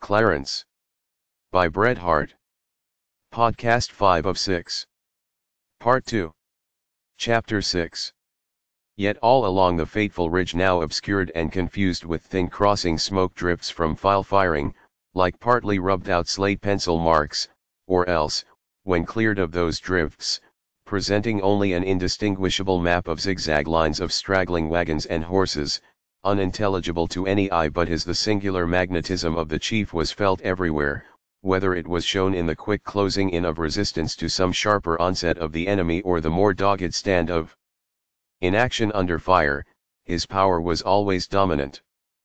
Clarence. By Bret Harte. Podcast 5 of 6. Part 2. Chapter 6. Yet all along the fateful ridge, now obscured and confused with thin crossing smoke drifts from file firing, like partly rubbed out slate pencil marks, or else, when cleared of those drifts, presenting only an indistinguishable map of zigzag lines of straggling wagons and horses, unintelligible to any eye but his, the singular magnetism of the chief was felt everywhere, whether it was shown in the quick closing in of resistance to some sharper onset of the enemy or the more dogged stand of inaction under fire. His power was always dominant.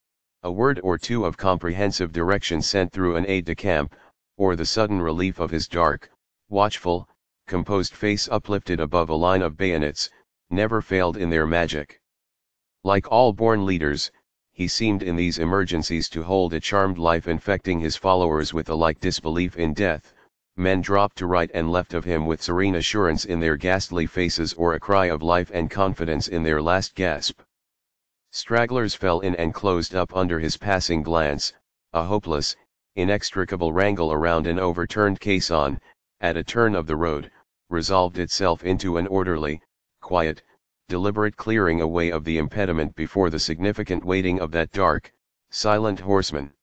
A word or two of comprehensive direction sent through an aide-de-camp, or the sudden relief of his dark, watchful, composed face uplifted above a line of bayonets, never failed in their magic. Like all born leaders, he seemed in these emergencies to hold a charmed life, infecting his followers with a like disbelief in death. Men dropped to right and left of him with serene assurance in their ghastly faces, or a cry of life and confidence in their last gasp. Stragglers fell in and closed up under his passing glance. A hopeless, inextricable wrangle around an overturned caisson, at a turn of the road, resolved itself into an orderly, quiet, deliberate clearing away of the impediment before the significant waiting of that dark, silent horseman.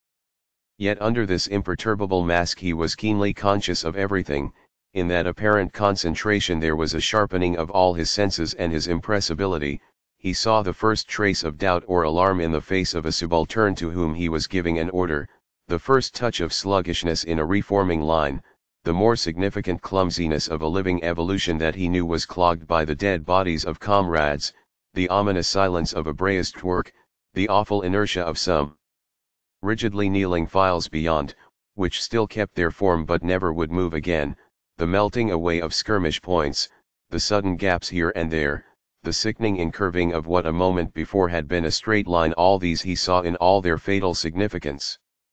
Yet under this imperturbable mask he was keenly conscious of everything. In that apparent concentration there was a sharpening of all his senses and his impressibility. He saw the first trace of doubt or alarm in the face of a subaltern to whom he was giving an order, the first touch of sluggishness in a reforming line, the more significant clumsiness of a living evolution that he knew was clogged by the dead bodies of comrades, the ominous silence of a braised work, the awful inertia of some rigidly kneeling files beyond, which still kept their form but never would move again, the melting away of skirmish points, the sudden gaps here and there, the sickening incurving of what a moment before had been a straight line. All these he saw in all their fatal significance.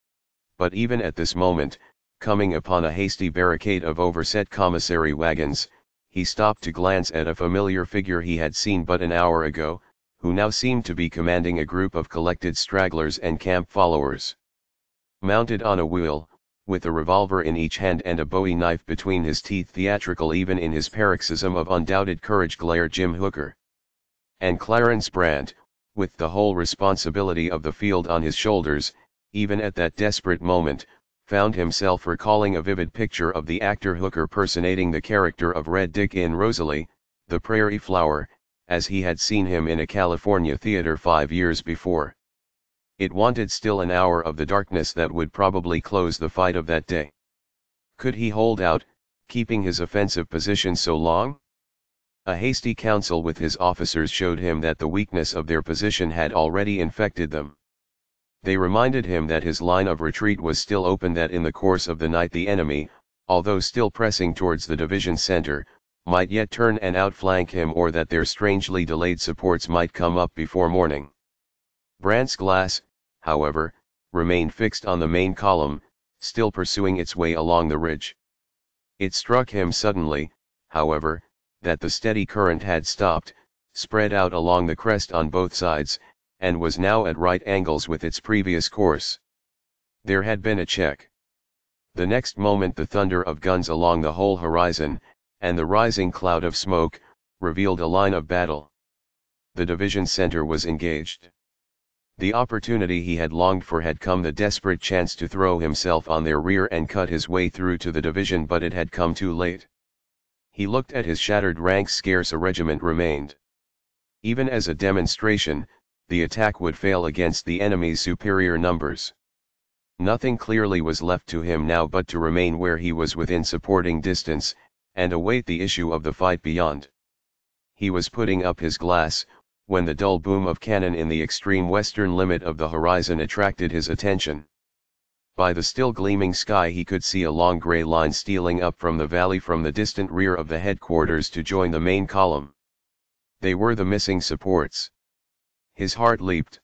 But even at this moment, coming upon a hasty barricade of overset commissary wagons, he stopped to glance at a familiar figure he had seen but an hour ago, who now seemed to be commanding a group of collected stragglers and camp followers. Mounted on a wheel, with a revolver in each hand and a bowie knife between his teeth, theatrical even in his paroxysm of undoubted courage, glared Jim Hooker. And Clarence Brant, with the whole responsibility of the field on his shoulders, even at that desperate moment, found himself recalling a vivid picture of the actor Hooker personating the character of Red Dick in Rosalie, the Prairie Flower, as he had seen him in a California theater 5 years before. It wanted still an hour of the darkness that would probably close the fight of that day. Could he hold out, keeping his offensive position so long? A hasty council with his officers showed him that the weakness of their position had already infected them. They reminded him that his line of retreat was still open, that in the course of the night the enemy, although still pressing towards the division center, might yet turn and outflank him, or that their strangely delayed supports might come up before morning. Brant's glass, however, remained fixed on the main column, still pursuing its way along the ridge. It struck him suddenly, however, that the steady current had stopped, spread out along the crest on both sides, and was now at right angles with its previous course. There had been a check. The next moment the thunder of guns along the whole horizon, and the rising cloud of smoke, revealed a line of battle. The division center was engaged. The opportunity he had longed for had come, the desperate chance to throw himself on their rear and cut his way through to the division, but it had come too late. He looked at his shattered ranks. Scarce a regiment remained. Even as a demonstration, the attack would fail against the enemy's superior numbers. Nothing clearly was left to him now but to remain where he was within supporting distance, and await the issue of the fight beyond. He was putting up his glass, when the dull boom of cannon in the extreme western limit of the horizon attracted his attention. By the still gleaming sky he could see a long gray line stealing up from the valley from the distant rear of the headquarters to join the main column. They were the missing supports. His heart leaped.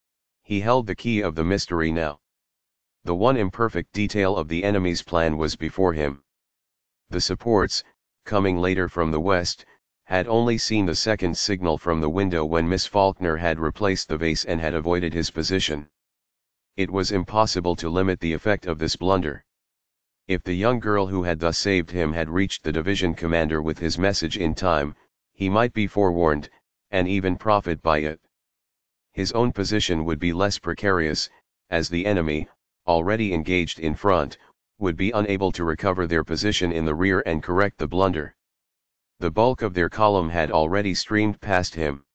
He held the key of the mystery now. The one imperfect detail of the enemy's plan was before him. The supports, coming later from the west, had only seen the second signal from the window when Miss Faulkner had replaced the vase and had avoided his position. It was impossible to limit the effect of this blunder. If the young girl who had thus saved him had reached the division commander with his message in time, he might be forewarned, and even profit by it. His own position would be less precarious, as the enemy, already engaged in front, would be unable to recover their position in the rear and correct the blunder. The bulk of their column had already streamed past him.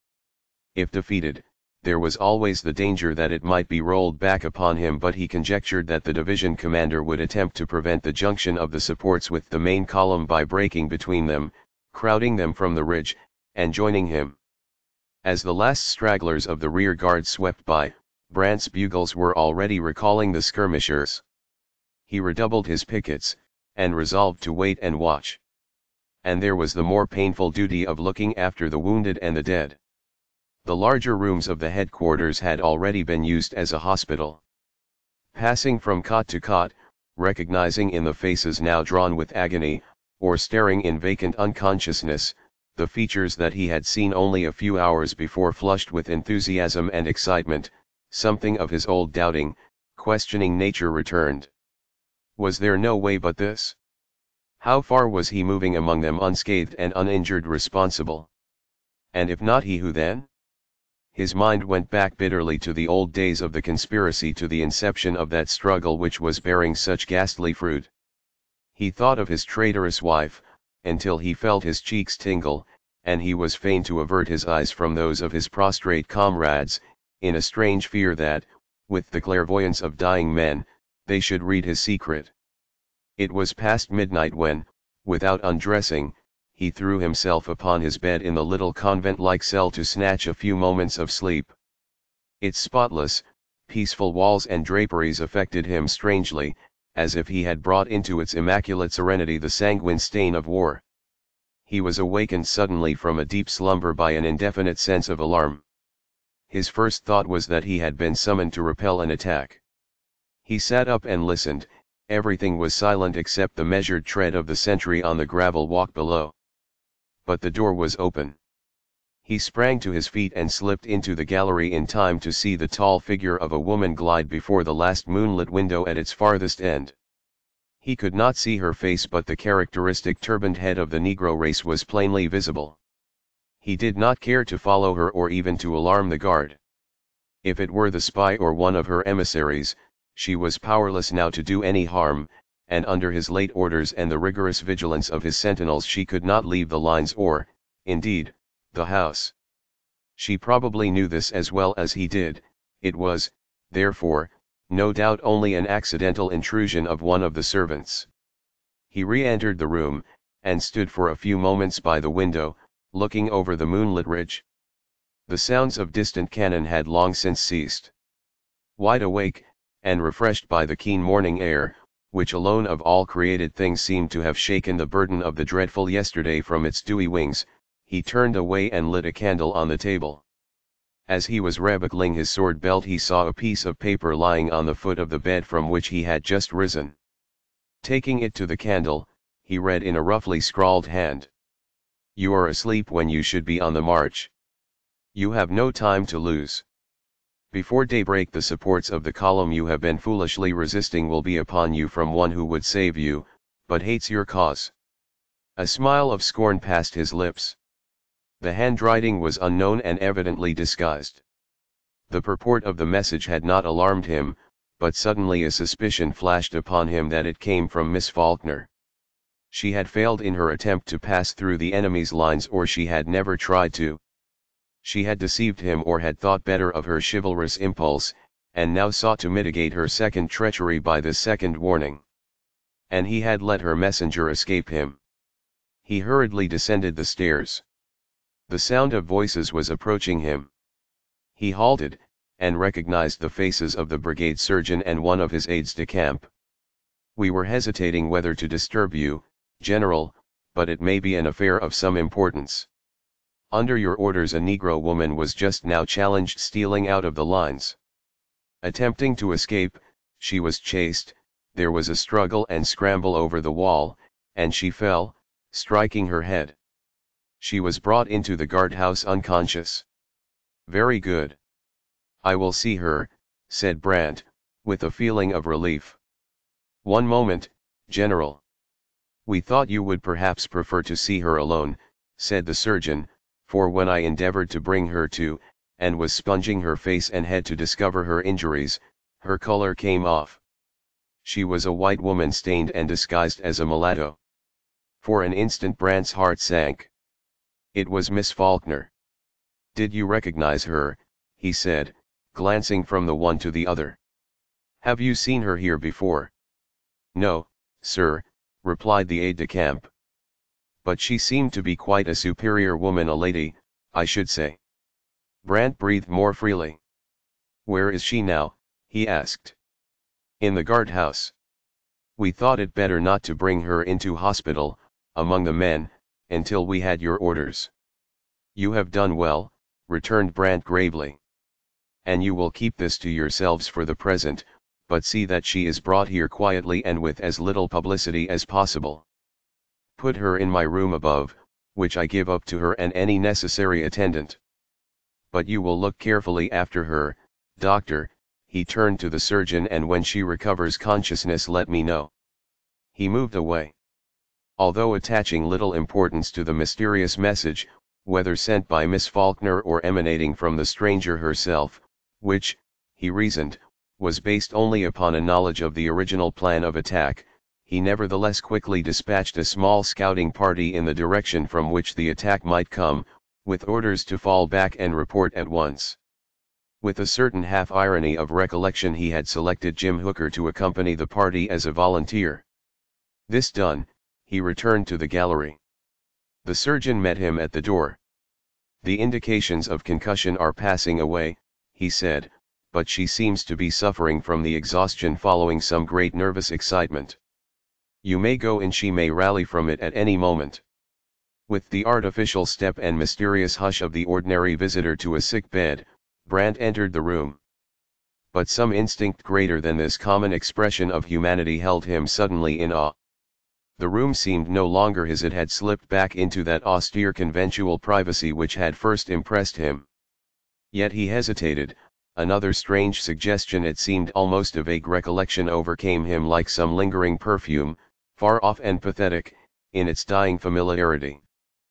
If defeated, there was always the danger that it might be rolled back upon him, but he conjectured that the division commander would attempt to prevent the junction of the supports with the main column by breaking between them, crowding them from the ridge, and joining him. As the last stragglers of the rear guard swept by, Brandt's bugles were already recalling the skirmishers. He redoubled his pickets, and resolved to wait and watch. And there was the more painful duty of looking after the wounded and the dead. The larger rooms of the headquarters had already been used as a hospital. Passing from cot to cot, recognizing in the faces now drawn with agony, or staring in vacant unconsciousness, the features that he had seen only a few hours before flushed with enthusiasm and excitement, something of his old doubting, questioning nature returned. Was there no way but this? How far was he moving among them unscathed and uninjured responsible? And if not he, who then? His mind went back bitterly to the old days of the conspiracy, to the inception of that struggle which was bearing such ghastly fruit. He thought of his traitorous wife, until he felt his cheeks tingle, and he was fain to avert his eyes from those of his prostrate comrades, in a strange fear that, with the clairvoyance of dying men, they should read his secret. It was past midnight when, without undressing, he threw himself upon his bed in the little convent-like cell to snatch a few moments of sleep. Its spotless, peaceful walls and draperies affected him strangely, as if he had brought into its immaculate serenity the sanguine stain of war. He was awakened suddenly from a deep slumber by an indefinite sense of alarm. His first thought was that he had been summoned to repel an attack. He sat up and listened. Everything was silent except the measured tread of the sentry on the gravel walk below. But the door was open. He sprang to his feet and slipped into the gallery in time to see the tall figure of a woman glide before the last moonlit window at its farthest end. He could not see her face, but the characteristic turbaned head of the Negro race was plainly visible. He did not care to follow her or even to alarm the guard. If it were the spy or one of her emissaries, she was powerless now to do any harm, and under his late orders and the rigorous vigilance of his sentinels she could not leave the lines or, indeed, the house. She probably knew this as well as he did. It was, therefore, no doubt only an accidental intrusion of one of the servants. He re-entered the room, and stood for a few moments by the window, looking over the moonlit ridge. The sounds of distant cannon had long since ceased. Wide awake, and refreshed by the keen morning air, which alone of all created things seemed to have shaken the burden of the dreadful yesterday from its dewy wings, he turned away and lit a candle on the table. As he was rebuckling his sword belt he saw a piece of paper lying on the foot of the bed from which he had just risen. Taking it to the candle, he read in a roughly scrawled hand: "You are asleep when you should be on the march. You have no time to lose. Before daybreak the supports of the column you have been foolishly resisting will be upon you from one who would save you, but hates your cause." A smile of scorn passed his lips. The handwriting was unknown and evidently disguised. The purport of the message had not alarmed him, but suddenly a suspicion flashed upon him that it came from Miss Faulkner. She had failed in her attempt to pass through the enemy's lines, or she had never tried to. She had deceived him or had thought better of her chivalrous impulse, and now sought to mitigate her second treachery by this second warning. And he had let her messenger escape him. He hurriedly descended the stairs. The sound of voices was approaching him. He halted, and recognized the faces of the brigade surgeon and one of his aides-de-camp. "We were hesitating whether to disturb you, General, but it may be an affair of some importance. Under your orders a Negro woman was just now challenged stealing out of the lines. Attempting to escape, she was chased, there was a struggle and scramble over the wall, and she fell, striking her head. She was brought into the guardhouse unconscious." "Very good. I will see her," said Brandt, with a feeling of relief. "One moment, General. We thought you would perhaps prefer to see her alone," said the surgeon, "for when I endeavored to bring her to, and was sponging her face and head to discover her injuries, her color came off. She was a white woman stained and disguised as a mulatto." For an instant Brandt's heart sank. It was Miss Faulkner. "Did you recognize her?" he said, glancing from the one to the other. "Have you seen her here before?" "No, sir," replied the aide-de-camp. "But she seemed to be quite a superior woman, a lady, I should say." Brandt breathed more freely. "Where is she now?" he asked. "In the guardhouse. We thought it better not to bring her into hospital, among the men, until we had your orders." "You have done well," returned Brandt gravely. "And you will keep this to yourselves for the present, but see that she is brought here quietly and with as little publicity as possible. Put her in my room above, which I give up to her and any necessary attendant. But you will look carefully after her, doctor," he turned to the surgeon, "and when she recovers consciousness let me know." He moved away. Although attaching little importance to the mysterious message, whether sent by Miss Faulkner or emanating from the stranger herself, which, he reasoned, was based only upon a knowledge of the original plan of attack, he nevertheless quickly dispatched a small scouting party in the direction from which the attack might come, with orders to fall back and report at once. With a certain half-irony of recollection he had selected Jim Hooker to accompany the party as a volunteer. This done, he returned to the gallery. The surgeon met him at the door. "The indications of concussion are passing away," he said, "but she seems to be suffering from the exhaustion following some great nervous excitement. You may go and she may rally from it at any moment." With the artificial step and mysterious hush of the ordinary visitor to a sick bed, Brandt entered the room. But some instinct greater than this common expression of humanity held him suddenly in awe. The room seemed no longer his. It had slipped back into that austere conventual privacy which had first impressed him. Yet he hesitated. Another strange suggestion, it seemed almost a vague recollection, overcame him like some lingering perfume, far off and pathetic, in its dying familiarity.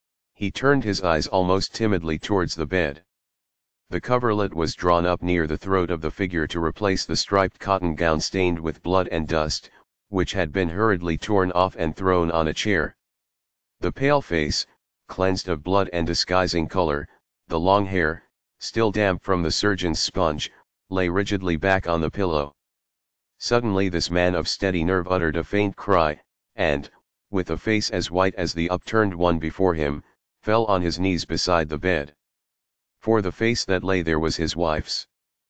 He turned his eyes almost timidly towards the bed. The coverlet was drawn up near the throat of the figure to replace the striped cotton gown stained with blood and dust, which had been hurriedly torn off and thrown on a chair. The pale face, cleansed of blood and disguising color, the long hair, still damp from the surgeon's sponge, lay rigidly back on the pillow. Suddenly this man of steady nerve uttered a faint cry, and, with a face as white as the upturned one before him, fell on his knees beside the bed. For the face that lay there was his wife's.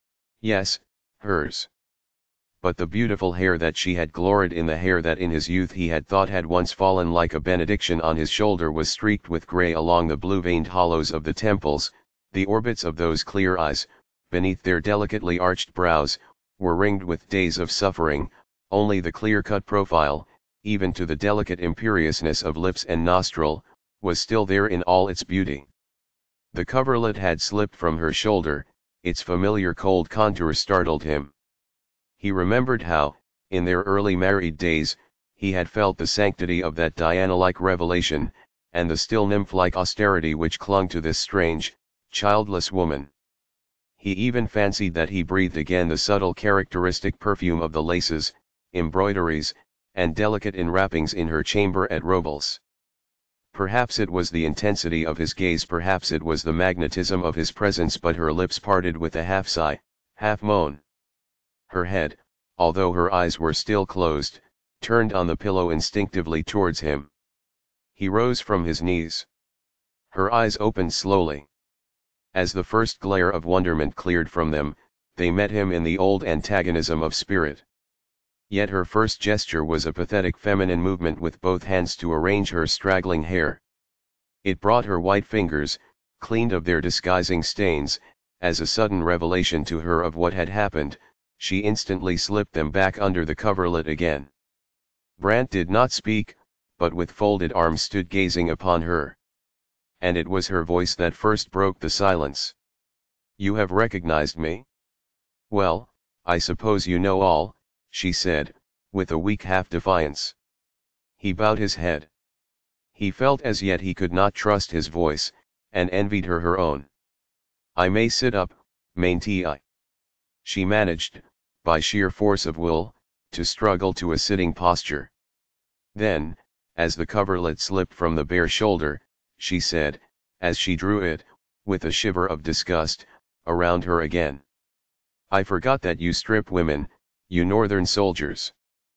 Yes, hers. But the beautiful hair that she had gloried in, the hair that in his youth he had thought had once fallen like a benediction on his shoulder, was streaked with grey along the blue-veined hollows of the temples. The orbits of those clear eyes, beneath their delicately arched brows, were ringed with days of suffering. Only the clear-cut profile, even to the delicate imperiousness of lips and nostril, was still there in all its beauty. The coverlet had slipped from her shoulder. Its familiar cold contour startled him. He remembered how, in their early married days, he had felt the sanctity of that Diana-like revelation, and the still nymph-like austerity which clung to this strange, childless woman. He even fancied that he breathed again the subtle characteristic perfume of the laces, embroideries, and delicate enwrappings in her chamber at Robles. Perhaps it was the intensity of his gaze, perhaps it was the magnetism of his presence, but her lips parted with a half-sigh, half-moan. Her head, although her eyes were still closed, turned on the pillow instinctively towards him. He rose from his knees. Her eyes opened slowly. As the first glare of wonderment cleared from them, they met him in the old antagonism of spirit. Yet her first gesture was a pathetic feminine movement with both hands to arrange her straggling hair. It brought her white fingers, cleaned of their disguising stains, as a sudden revelation to her of what had happened. She instantly slipped them back under the coverlet again. Brandt did not speak, but with folded arms stood gazing upon her. And it was her voice that first broke the silence. "You have recognized me? Well, I suppose you know all, she said, with a weak half-defiance. He bowed his head. He felt as yet he could not trust his voice, and envied her own. I may sit up, mayn't I? She managed, by sheer force of will, to struggle to a sitting posture. Then, as the coverlet slipped from the bare shoulder, she said, as she drew it, with a shiver of disgust, around her again. I forgot that you strip women, you northern soldiers.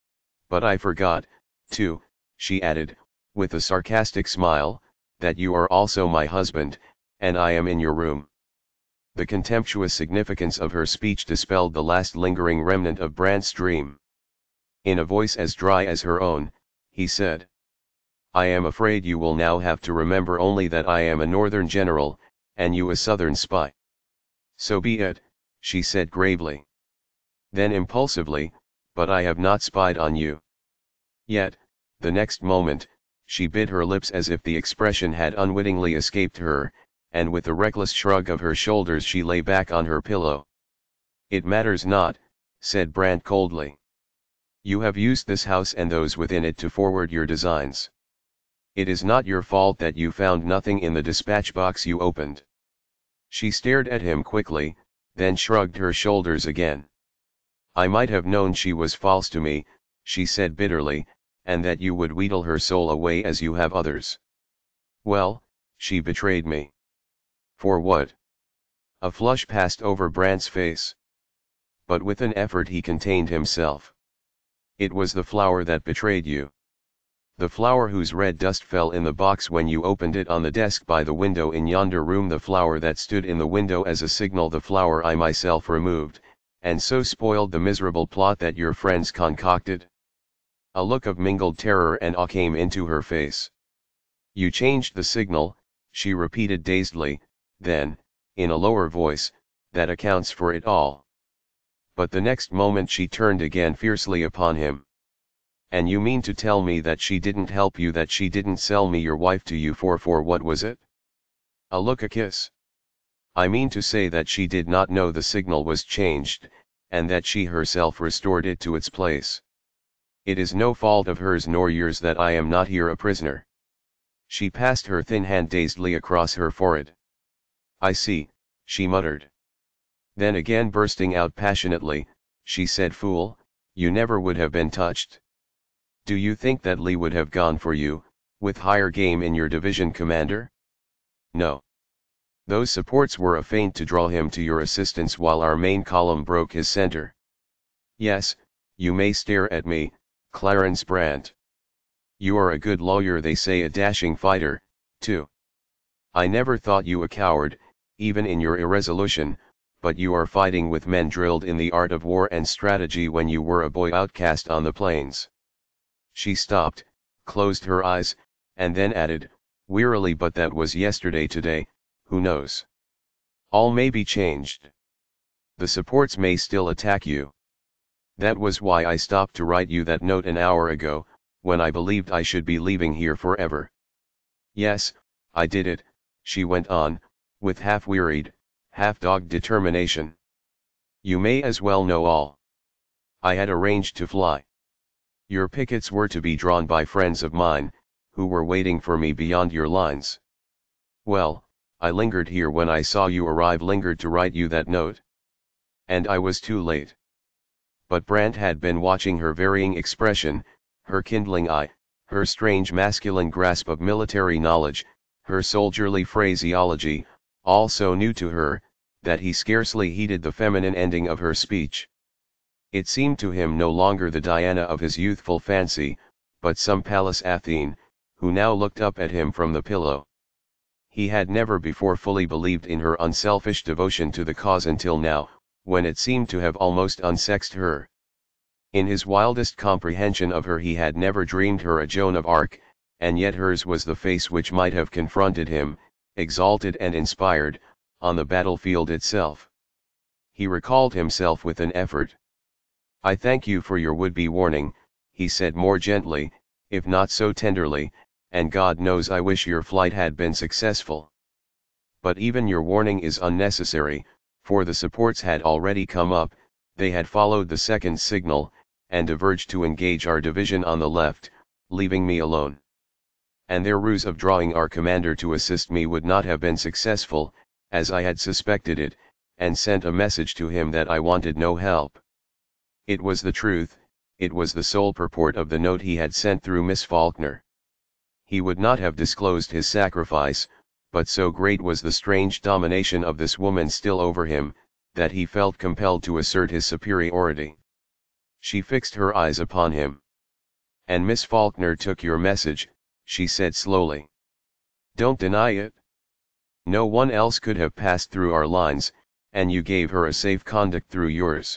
But I forgot, too, she added, with a sarcastic smile, that you are also my husband, and I am in your room. The contemptuous significance of her speech dispelled the last lingering remnant of Brandt's dream. In a voice as dry as her own, he said, I am afraid you will now have to remember only that I am a northern general, and you a southern spy. So be it, she said gravely. Then impulsively, but I have not spied on you. Yet, the next moment, she bit her lips as if the expression had unwittingly escaped her, and with a reckless shrug of her shoulders she lay back on her pillow. It matters not, said Brandt coldly. You have used this house and those within it to forward your designs. It is not your fault that you found nothing in the dispatch box you opened. She stared at him quickly, then shrugged her shoulders again. I might have known she was false to me, she said bitterly, and that you would wheedle her soul away as you have others. Well, she betrayed me. For what? A flush passed over Brandt's face. But with an effort he contained himself. It was the flower that betrayed you. The flower whose red dust fell in the box when you opened it on the desk by the window in yonder room, the flower that stood in the window as a signal, the flower I myself removed, and so spoiled the miserable plot that your friends concocted. A look of mingled terror and awe came into her face. You changed the signal, she repeated dazedly, then, in a lower voice, that accounts for it all. But the next moment she turned again fiercely upon him. And you mean to tell me that she didn't help you, that she didn't sell me your wife to you for what was it? A look, a kiss? I mean to say that she did not know the signal was changed, and that she herself restored it to its place. It is no fault of hers nor yours that I am not here a prisoner. She passed her thin hand dazedly across her forehead. I see, she muttered. Then again bursting out passionately, she said, fool, you never would have been touched. Do you think that Lee would have gone for you, with higher game in your division, commander? No. Those supports were a feint to draw him to your assistance while our main column broke his center. Yes, you may stare at me, Clarence Brandt. You are a good lawyer, they say, a dashing fighter, too. I never thought you a coward, even in your irresolution, but you are fighting with men drilled in the art of war and strategy when you were a boy outcast on the plains. She stopped, closed her eyes, and then added, wearily, but that was yesterday. Today, who knows? All may be changed. The supports may still attack you. That was why I stopped to write you that note an hour ago, when I believed I should be leaving here forever. Yes, I did it, she went on, with half-wearied, half-dogged determination. You may as well know all. I had arranged to fly. Your pickets were to be drawn by friends of mine, who were waiting for me beyond your lines. Well, I lingered here when I saw you arrive, lingered to write you that note. And I was too late. But Brandt had been watching her varying expression, her kindling eye, her strange masculine grasp of military knowledge, her soldierly phraseology, all so new to her, that he scarcely heeded the feminine ending of her speech. It seemed to him no longer the Diana of his youthful fancy, but some Pallas Athene, who now looked up at him from the pillow. He had never before fully believed in her unselfish devotion to the cause until now, when it seemed to have almost unsexed her. In his wildest comprehension of her he had never dreamed her a Joan of Arc, and yet hers was the face which might have confronted him, exalted and inspired, on the battlefield itself. He recalled himself with an effort. I thank you for your would-be warning, he said more gently, if not so tenderly, and God knows I wish your flight had been successful. But even your warning is unnecessary, for the supports had already come up, They had followed the second signal, and diverged to engage our division on the left, leaving me alone. And their ruse of drawing our commander to assist me would not have been successful, as I had suspected it, and sent a message to him that I wanted no help. It was the truth, it was the sole purport of the note he had sent through Miss Faulkner. He would not have disclosed his sacrifice, but so great was the strange domination of this woman still over him, that he felt compelled to assert his superiority. She fixed her eyes upon him. "And Miss Faulkner took your message," she said slowly. "Don't deny it. No one else could have passed through our lines, and you gave her a safe conduct through yours."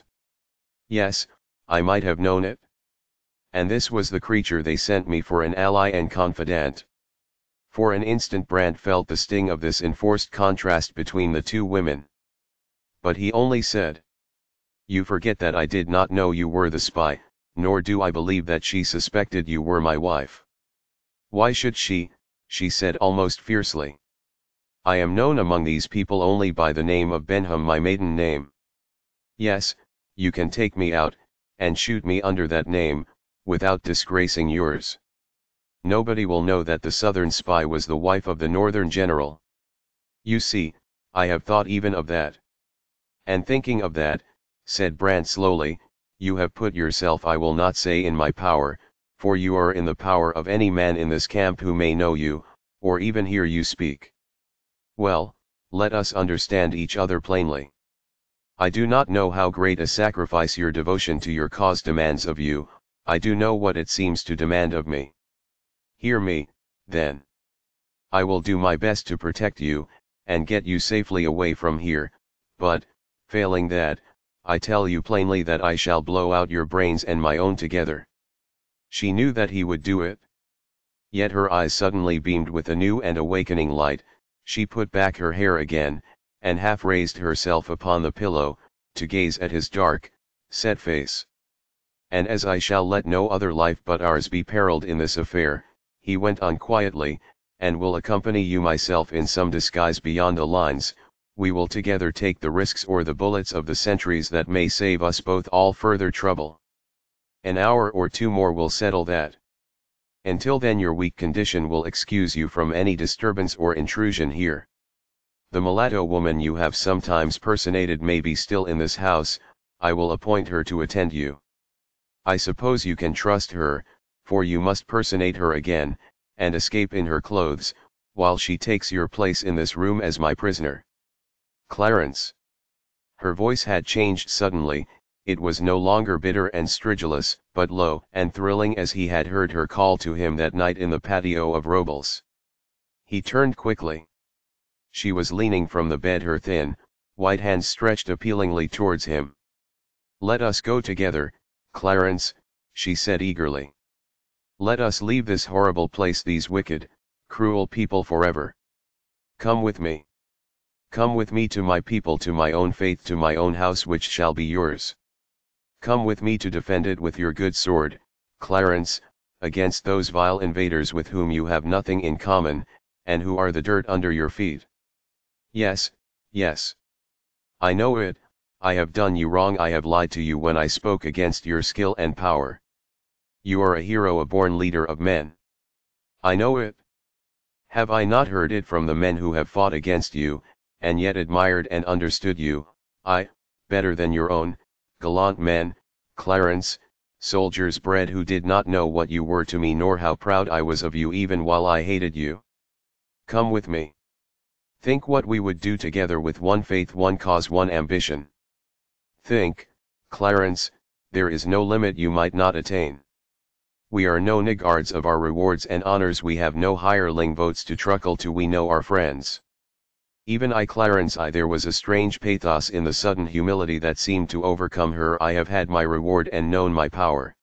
"Yes, I might have known it. And this was the creature they sent me for an ally and confidant." For an instant Brant felt the sting of this enforced contrast between the two women. But he only said, "You forget that I did not know you were the spy, nor do I believe that she suspected you were my wife." "Why should she?" she said almost fiercely. "I am known among these people only by the name of Benham, my maiden name." "Yes, you can take me out, and shoot me under that name, without disgracing yours. Nobody will know that the Southern spy was the wife of the Northern general. You see, I have thought even of that." "And thinking of that," said Brant slowly, "you have put yourself, I will not say in my power, for you are in the power of any man in this camp who may know you, or even hear you speak. Well, let us understand each other plainly. I do not know how great a sacrifice your devotion to your cause demands of you, I do know what it seems to demand of me. Hear me, then. I will do my best to protect you, and get you safely away from here, but, failing that, I tell you plainly that I shall blow out your brains and my own together." She knew that he would do it. Yet her eyes suddenly beamed with a new and awakening light. She put back her hair again, and half raised herself upon the pillow, to gaze at his dark, set face. "And as I shall let no other life but ours be periled in this affair," he went on quietly, "and will accompany you myself in some disguise beyond the lines, we will together take the risks or the bullets of the sentries that may save us both all further trouble. An hour or two more will settle that. Until then your weak condition will excuse you from any disturbance or intrusion here. The mulatto woman you have sometimes personated may be still in this house, I will appoint her to attend you. I suppose you can trust her, for you must personate her again, and escape in her clothes, while she takes your place in this room as my prisoner. Clarence." Her voice had changed suddenly, it was no longer bitter and stridulous, but low and thrilling as he had heard her call to him that night in the patio of Robles. He turned quickly. She was leaning from the bed, her thin, white hands stretched appealingly towards him. "Let us go together, Clarence," she said eagerly. "Let us leave this horrible place, these wicked, cruel people forever. Come with me. Come with me to my people, to my own faith, to my own house which shall be yours. Come with me to defend it with your good sword, Clarence, against those vile invaders with whom you have nothing in common, and who are the dirt under your feet. Yes, yes. I know it, I have done you wrong, I have lied to you when I spoke against your skill and power. You are a hero, a born leader of men. I know it. Have I not heard it from the men who have fought against you, and yet admired and understood you, better than your own, gallant men, Clarence, soldiers bred who did not know what you were to me nor how proud I was of you even while I hated you? Come with me. Think what we would do together with one faith, one cause, one ambition. Think, Clarence, there is no limit you might not attain. We are no niggards of our rewards and honors, we have no hireling votes to truckle to, we know our friends. Even I, Clarence, there was a strange pathos in the sudden humility that seemed to overcome her. I have had my reward and known my power.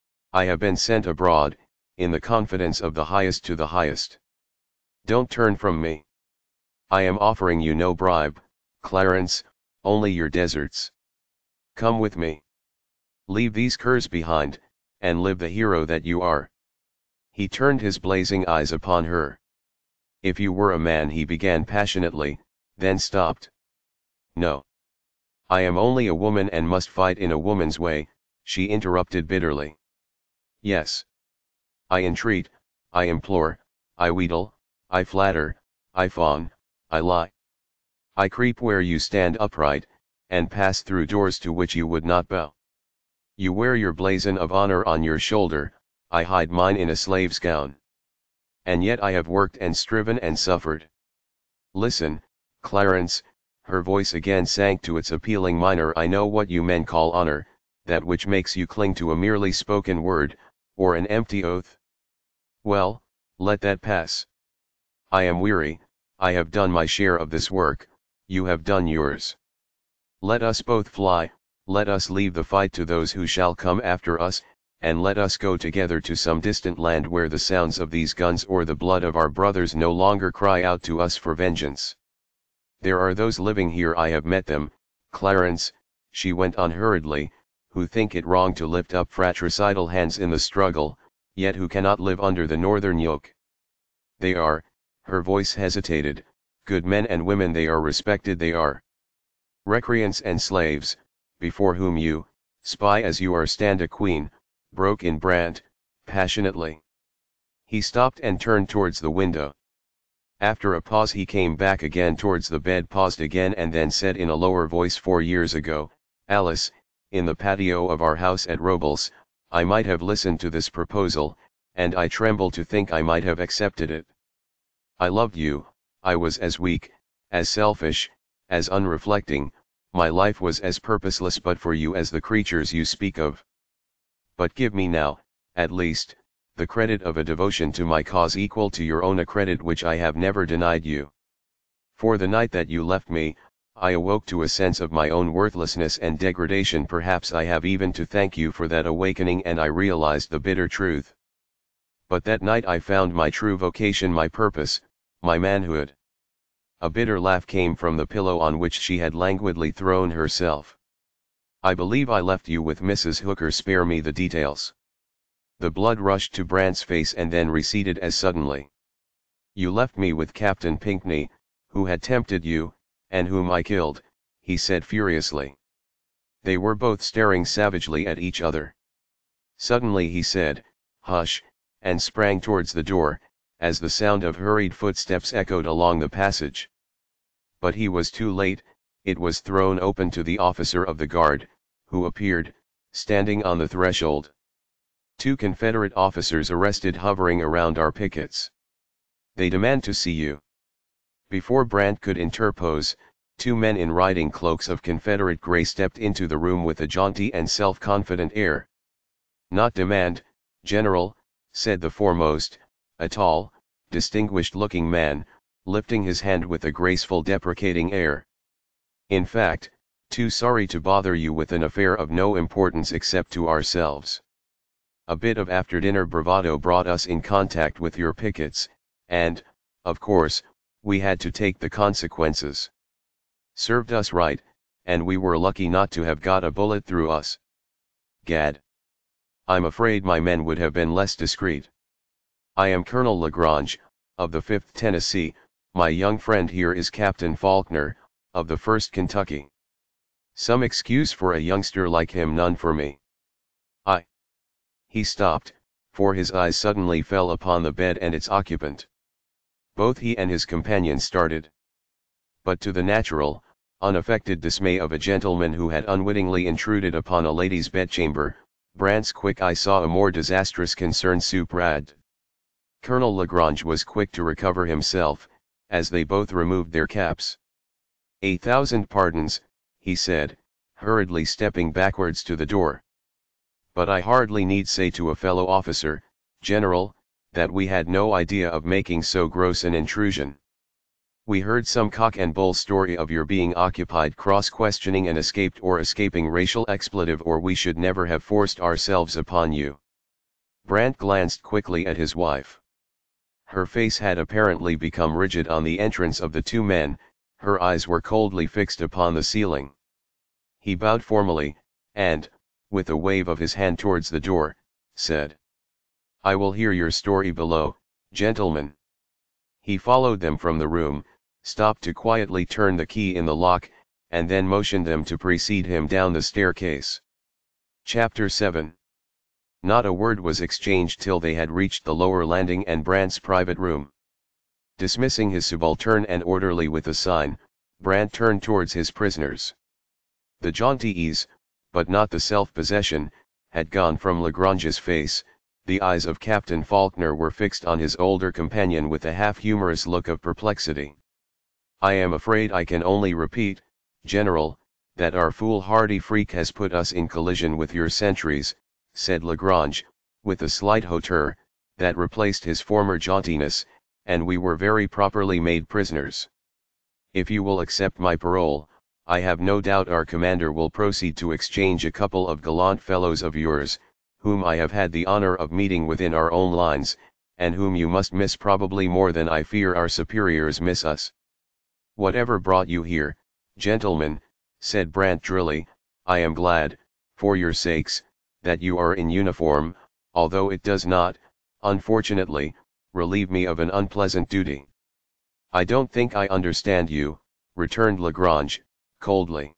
I have been sent abroad, in the confidence of the highest to the highest. Don't turn from me. I am offering you no bribe, Clarence, only your deserts. Come with me. Leave these curs behind, and live the hero that you are." He turned his blazing eyes upon her. "If you were a man," he began passionately, then stopped. "No. I am only a woman and must fight in a woman's way, she interrupted bitterly. Yes. I entreat, I implore, I wheedle, I flatter, I fawn, I lie. I creep where you stand upright, and pass through doors to which you would not bow. You wear your blazon of honor on your shoulder, I hide mine in a slave's gown. And yet I have worked and striven and suffered. Listen, Clarence, her voice again sank to its appealing minor. I know what you men call honor, that which makes you cling to a merely spoken word, or an empty oath. Well, let that pass. I am weary, I have done my share of this work, you have done yours. Let us both fly, let us leave the fight to those who shall come after us, and let us go together to some distant land where the sounds of these guns or the blood of our brothers no longer cry out to us for vengeance. There are those living here, I have met them, Clarence, she went on hurriedly, who think it wrong to lift up fratricidal hands in the struggle, yet who cannot live under the northern yoke. They are, her voice hesitated, good men and women, they are respected, they are recreants and slaves, before whom you, spy as you are, stand a queen, broke in Brant, passionately. He stopped and turned towards the window. After a pause he came back again towards the bed, paused again, and then said in a lower voice, 4 years ago, Alice, in the patio of our house at Robles, I might have listened to this proposal, and I tremble to think I might have accepted it. I loved you, I was as weak, as selfish, as unreflecting, my life was as purposeless but for you as the creatures you speak of. But give me now, at least, the credit of a devotion to my cause equal to your own, a credit which I have never denied you. For the night that you left me, I awoke to a sense of my own worthlessness and degradation. Perhaps I have even to thank you for that awakening, and I realized the bitter truth. But that night I found my true vocation, my purpose, my manhood. A bitter laugh came from the pillow on which she had languidly thrown herself. I believe I left you with Mrs. Hooker. Spare me the details. The blood rushed to Brant's face and then receded as suddenly. You left me with Captain Pinkney, who had tempted you, and whom I killed, he said furiously. They were both staring savagely at each other. Suddenly he said, "Hush," and sprang towards the door, as the sound of hurried footsteps echoed along the passage. But he was too late, it was thrown open to the officer of the guard, who appeared, standing on the threshold. 2 Confederate officers arrested, hovering around our pickets. They demand to see you. Before Brant could interpose, 2 men in riding cloaks of Confederate gray stepped into the room with a jaunty and self-confident air. Not demand, General, said the foremost, a tall, distinguished-looking man, lifting his hand with a graceful deprecating air. In fact, too sorry to bother you with an affair of no importance except to ourselves. A bit of after-dinner bravado brought us in contact with your pickets, and, of course, we had to take the consequences. Served us right, and we were lucky not to have got a bullet through us. Gad! I'm afraid my men would have been less discreet. I am Colonel Lagrange, of the 5th Tennessee, my young friend here is Captain Faulkner, of the 1st Kentucky. Some excuse for a youngster like him, none for me. He stopped, for his eyes suddenly fell upon the bed and its occupant. Both he and his companion started. But to the natural, unaffected dismay of a gentleman who had unwittingly intruded upon a lady's bedchamber, Brant's quick eye saw a more disastrous concern superad. Colonel Lagrange was quick to recover himself, as they both removed their caps. 1,000 pardons, he said, hurriedly stepping backwards to the door. But I hardly need say to a fellow officer, General, that we had no idea of making so gross an intrusion. We heard some cock and bull story of your being occupied cross-questioning an escaped or escaping racial expletive, or we should never have forced ourselves upon you. Brant glanced quickly at his wife. Her face had apparently become rigid on the entrance of the 2 men, her eyes were coldly fixed upon the ceiling. He bowed formally, and, with a wave of his hand towards the door, said, I will hear your story below, gentlemen. He followed them from the room, stopped to quietly turn the key in the lock, and then motioned them to precede him down the staircase. Chapter 7. Not a word was exchanged till they had reached the lower landing and Brandt's private room. Dismissing his subaltern and orderly with a sign, Brandt turned towards his prisoners. The jaunty ease, but not the self-possession, had gone from Lagrange's face. The eyes of Captain Faulkner were fixed on his older companion with a half-humorous look of perplexity. "I am afraid I can only repeat, General, that our foolhardy freak has put us in collision with your sentries," said Lagrange, with a slight hauteur, that replaced his former jauntiness, "and we were very properly made prisoners. If you will accept my parole, I have no doubt our commander will proceed to exchange a couple of gallant fellows of yours, whom I have had the honor of meeting within our own lines, and whom you must miss probably more than I fear our superiors miss us." "Whatever brought you here, gentlemen," said Brandt drily, "I am glad, for your sakes, that you are in uniform, although it does not, unfortunately, relieve me of an unpleasant duty." "I don't think I understand you," returned Lagrange, coldly.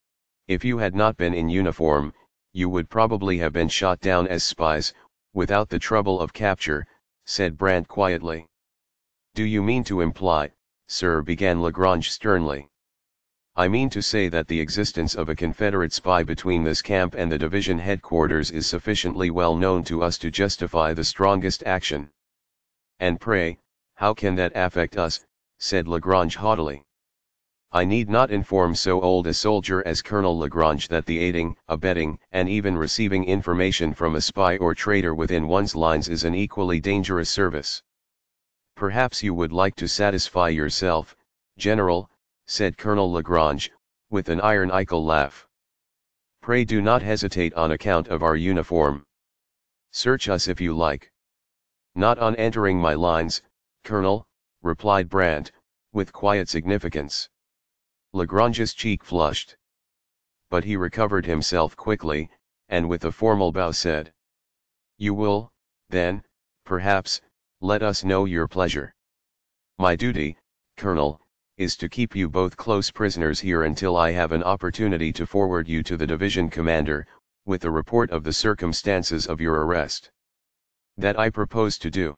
"If you had not been in uniform, you would probably have been shot down as spies, without the trouble of capture," said Brandt quietly. "Do you mean to imply, sir," began Lagrange sternly. "I mean to say that the existence of a Confederate spy between this camp and the division headquarters is sufficiently well known to us to justify the strongest action." "And pray, how can that affect us?" said Lagrange haughtily. "I need not inform so old a soldier as Colonel Lagrange that the aiding, abetting, and even receiving information from a spy or traitor within one's lines is an equally dangerous service." "Perhaps you would like to satisfy yourself, General," said Colonel Lagrange, with an ironical laugh. "Pray do not hesitate on account of our uniform. Search us if you like." "Not on entering my lines, Colonel," replied Brandt, with quiet significance. Lagrange's cheek flushed. But he recovered himself quickly, and with a formal bow said, "You will, then, perhaps, let us know your pleasure. My duty, Colonel, is to keep you both close prisoners here until I have an opportunity to forward you to the division commander, with a report of the circumstances of your arrest. That I propose to do.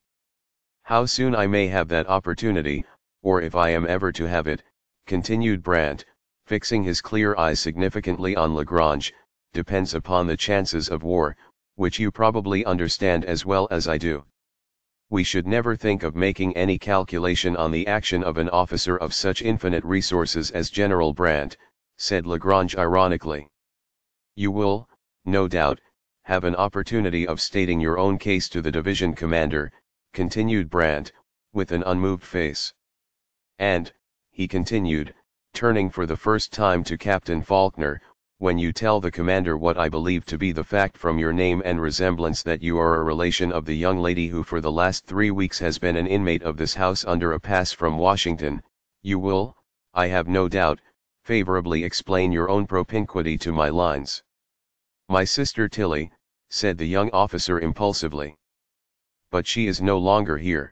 How soon I may have that opportunity, or if I am ever to have it," continued Brandt, fixing his clear eyes significantly on Lagrange, "depends upon the chances of war, which you probably understand as well as I do. We should never think of making any calculation on the action of an officer of such infinite resources as General Brandt," said Lagrange ironically. "You will, no doubt, have an opportunity of stating your own case to the division commander," continued Brandt, with an unmoved face. "And," he continued, turning for the first time to Captain Faulkner, "when you tell the commander what I believe to be the fact from your name and resemblance that you are a relation of the young lady who for the last 3 weeks has been an inmate of this house under a pass from Washington, you will, I have no doubt, favorably explain your own propinquity to my lines." "My sister Tilly," said the young officer impulsively. "But she is no longer here.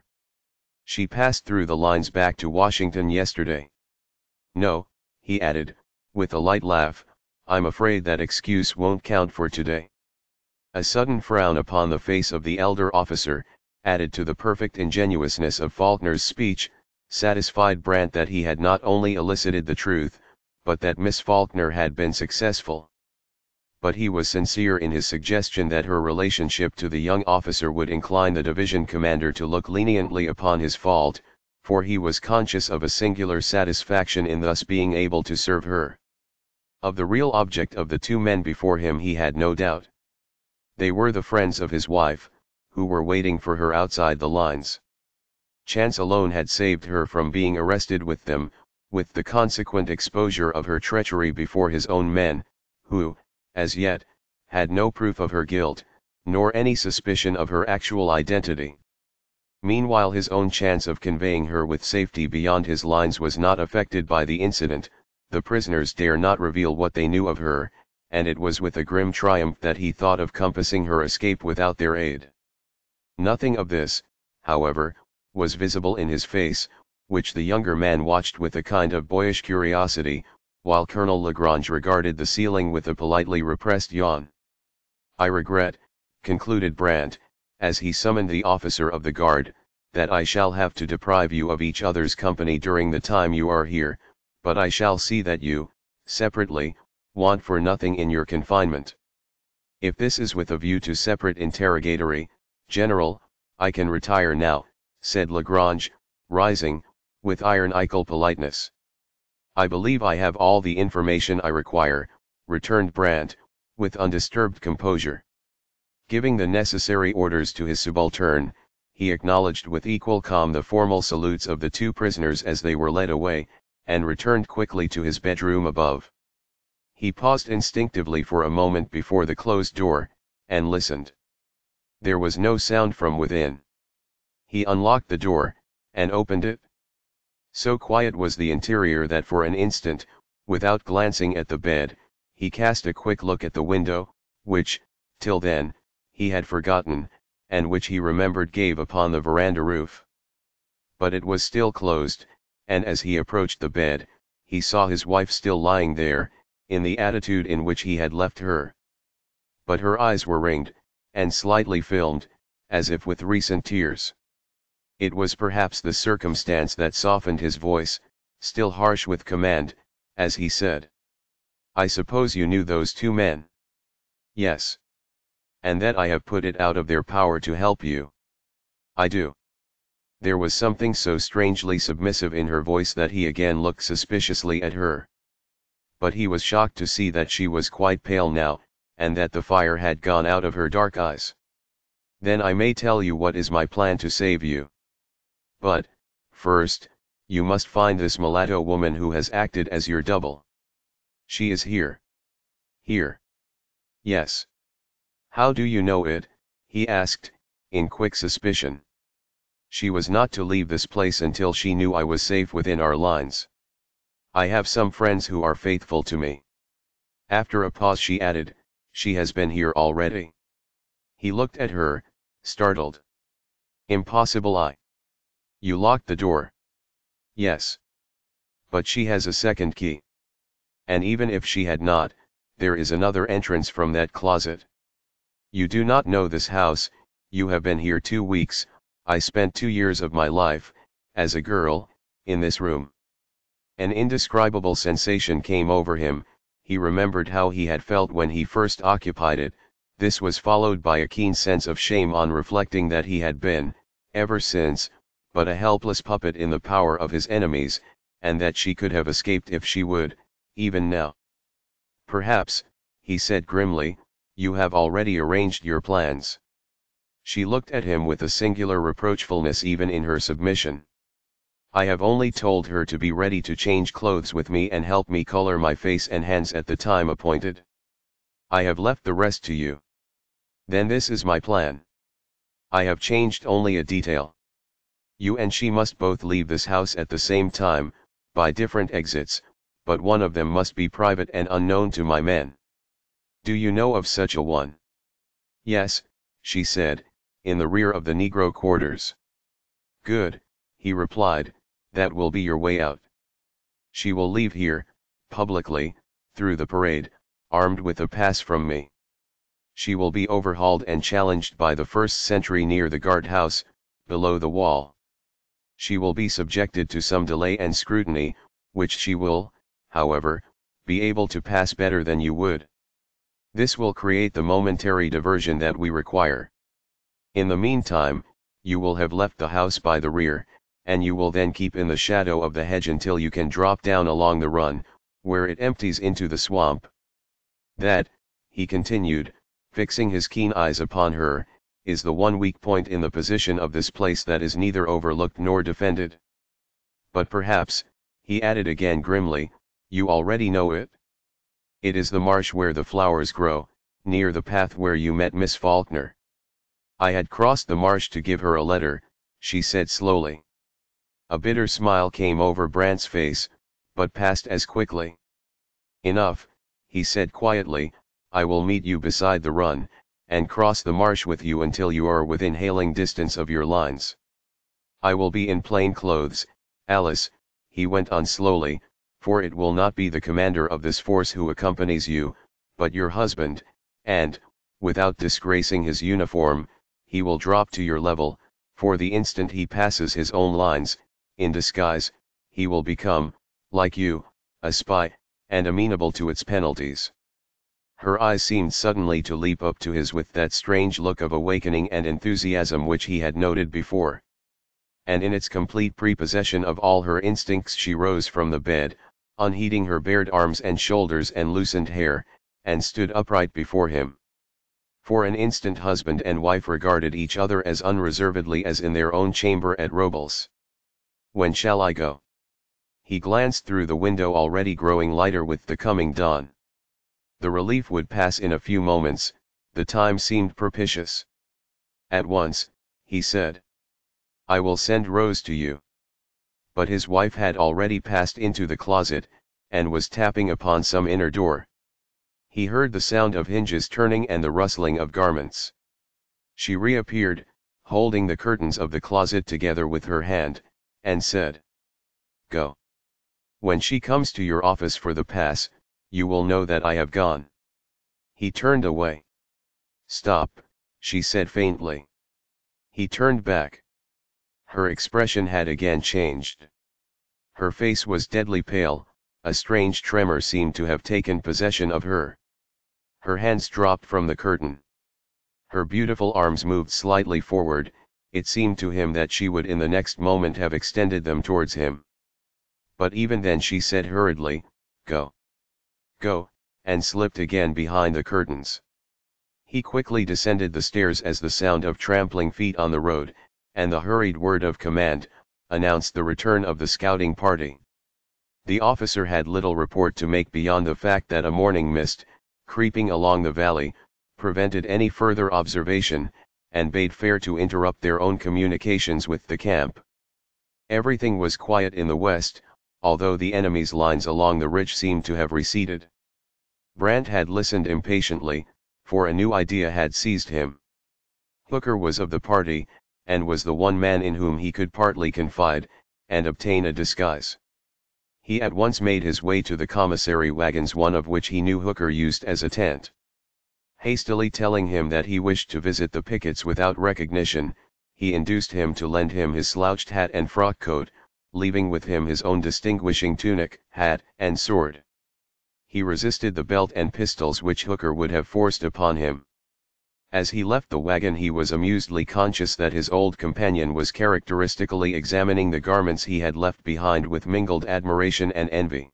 She passed through the lines back to Washington yesterday. No," he added, with a light laugh, "I'm afraid that excuse won't count for today." A sudden frown upon the face of the elder officer, added to the perfect ingenuousness of Faulkner's speech, satisfied Brandt that he had not only elicited the truth, but that Miss Faulkner had been successful. But he was sincere in his suggestion that her relationship to the young officer would incline the division commander to look leniently upon his fault, for he was conscious of a singular satisfaction in thus being able to serve her. Of the real object of the two men before him he had no doubt. They were the friends of his wife, who were waiting for her outside the lines. Chance alone had saved her from being arrested with them, with the consequent exposure of her treachery before his own men, who, as yet, had no proof of her guilt, nor any suspicion of her actual identity. Meanwhile his own chance of conveying her with safety beyond his lines was not affected by the incident. The prisoners dare not reveal what they knew of her, and it was with a grim triumph that he thought of compassing her escape without their aid. Nothing of this, however, was visible in his face, which the younger man watched with a kind of boyish curiosity, while Colonel Lagrange regarded the ceiling with a politely repressed yawn. "I regret," concluded Brant, as he summoned the officer of the guard, "that I shall have to deprive you of each other's company during the time you are here, but I shall see that you, separately, want for nothing in your confinement. If this is with a view to separate interrogatory, General, I can retire now," said Lagrange, rising, with ironical politeness. "I believe I have all the information I require," returned Brant, with undisturbed composure. Giving the necessary orders to his subaltern, he acknowledged with equal calm the formal salutes of the two prisoners as they were led away, and returned quickly to his bedroom above. He paused instinctively for a moment before the closed door, and listened. There was no sound from within. He unlocked the door, and opened it. So quiet was the interior that for an instant, without glancing at the bed, he cast a quick look at the window, which, till then, he had forgotten, and which he remembered gave upon the veranda roof. But it was still closed, and as he approached the bed, he saw his wife still lying there, in the attitude in which he had left her. But her eyes were ringed, and slightly filmed, as if with recent tears. It was perhaps the circumstance that softened his voice, still harsh with command, as he said, "I suppose you knew those two men?" "Yes. And that I have put it out of their power to help you?" "I do." There was something so strangely submissive in her voice that he again looked suspiciously at her. But he was shocked to see that she was quite pale now, and that the fire had gone out of her dark eyes. "Then I may tell you what is my plan to save you. But, first, you must find this mulatto woman who has acted as your double." "She is here." "Here?" "Yes." "How do you know it?" he asked, in quick suspicion. "She was not to leave this place until she knew I was safe within our lines. I have some friends who are faithful to me." After a pause she added, "She has been here already." He looked at her, startled. "Impossible. You locked the door." "Yes. But she has a second key. And even if she had not, there is another entrance from that closet. You do not know this house, you have been here 2 weeks, I spent 2 years of my life, as a girl, in this room." An indescribable sensation came over him. He remembered how he had felt when he first occupied it. This was followed by a keen sense of shame on reflecting that he had been, ever since, but a helpless puppet in the power of his enemies, and that she could have escaped if she would, even now. "Perhaps," he said grimly, "you have already arranged your plans." She looked at him with a singular reproachfulness even in her submission. "I have only told her to be ready to change clothes with me and help me color my face and hands at the time appointed. I have left the rest to you. Then this is my plan. I have changed only a detail. You and she must both leave this house at the same time, by different exits, but one of them must be private and unknown to my men. Do you know of such a one?" "Yes," she said, "in the rear of the Negro quarters." "Good," he replied, "that will be your way out. She will leave here, publicly, through the parade, armed with a pass from me. She will be overhauled and challenged by the first sentry near the guardhouse, below the wall. She will be subjected to some delay and scrutiny, which she will, however, be able to pass better than you would. This will create the momentary diversion that we require. In the meantime, you will have left the house by the rear, and you will then keep in the shadow of the hedge until you can drop down along the run, where it empties into the swamp. That," he continued, fixing his keen eyes upon her, "is the one weak point in the position of this place that is neither overlooked nor defended. But perhaps," he added again grimly, "you already know it? It is the marsh where the flowers grow, near the path where you met Miss Faulkner." "I had crossed the marsh to give her a letter," she said slowly. A bitter smile came over Brant's face, but passed as quickly. "Enough," he said quietly, "I will meet you beside the run, and cross the marsh with you until you are within hailing distance of your lines. I will be in plain clothes, Alice," he went on slowly, for it will not be the commander of this force who accompanies you, but your husband, and, without disgracing his uniform, he will drop to your level, for the instant he passes his own lines, in disguise, he will become, like you, a spy, and amenable to its penalties. Her eyes seemed suddenly to leap up to his with that strange look of awakening and enthusiasm which he had noted before. And in its complete prepossession of all her instincts she rose from the bed, unheeding her bared arms and shoulders and loosened hair, and stood upright before him. For an instant husband and wife regarded each other as unreservedly as in their own chamber at Robles. "When shall I go?" He glanced through the window already growing lighter with the coming dawn. The relief would pass in a few moments, the time seemed propitious. "At once," he said. "I will send Rose to you." But his wife had already passed into the closet, and was tapping upon some inner door. He heard the sound of hinges turning and the rustling of garments. She reappeared, holding the curtains of the closet together with her hand, and said, "Go. When she comes to your office for the pass, you will know that I have gone." He turned away. "Stop," she said faintly. He turned back. Her expression had again changed. Her face was deadly pale, a strange tremor seemed to have taken possession of her. Her hands dropped from the curtain. Her beautiful arms moved slightly forward, it seemed to him that she would in the next moment have extended them towards him. But even then she said hurriedly, "Go. Go," and slipped again behind the curtains. He quickly descended the stairs as the sound of trampling feet on the road, and the hurried word of command, announced the return of the scouting party. The officer had little report to make beyond the fact that a morning mist, creeping along the valley, prevented any further observation, and bade fair to interrupt their own communications with the camp. Everything was quiet in the west, although the enemy's lines along the ridge seemed to have receded. Brant had listened impatiently, for a new idea had seized him. Hooker was of the party, and was the one man in whom he could partly confide, and obtain a disguise. He at once made his way to the commissary wagons, one of which he knew Hooker used as a tent. Hastily telling him that he wished to visit the pickets without recognition, he induced him to lend him his slouched hat and frock coat, leaving with him his own distinguishing tunic, hat, and sword. He resisted the belt and pistols which Hooker would have forced upon him. As he left the wagon he was amusedly conscious that his old companion was characteristically examining the garments he had left behind with mingled admiration and envy.